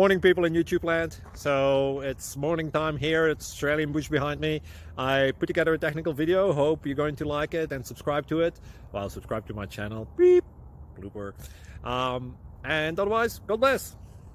Morning, people in YouTube land. So it's morning time here. It's Australian bush behind me. I put together a technical video. Hope you're going to like it and subscribe to it. Well, subscribe to my channel. Beep. Blooper. And otherwise, God bless.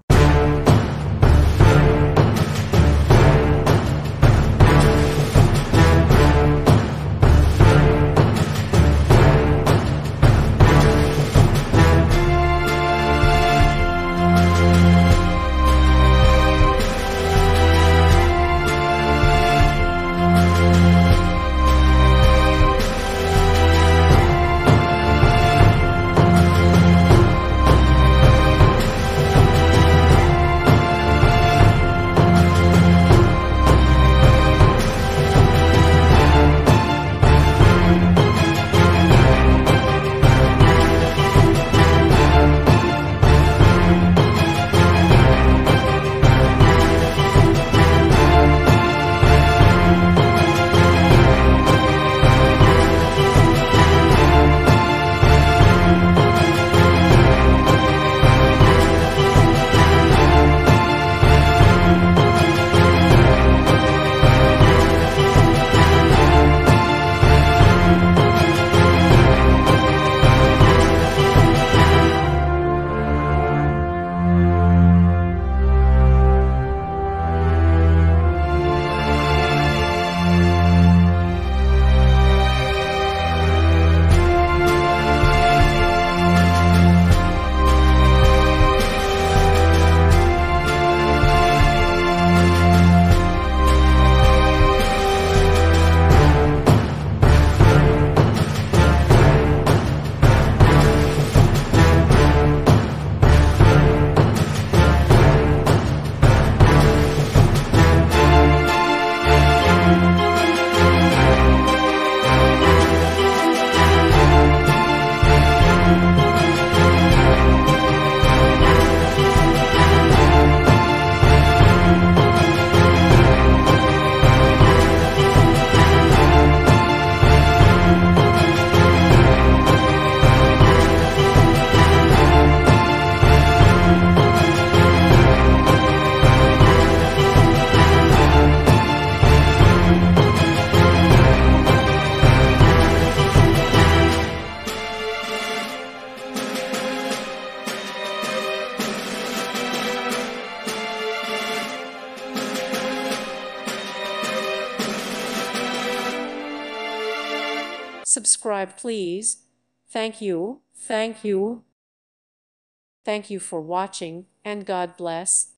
Subscribe, please. Thank you. Thank you. Thank you for watching, and God bless.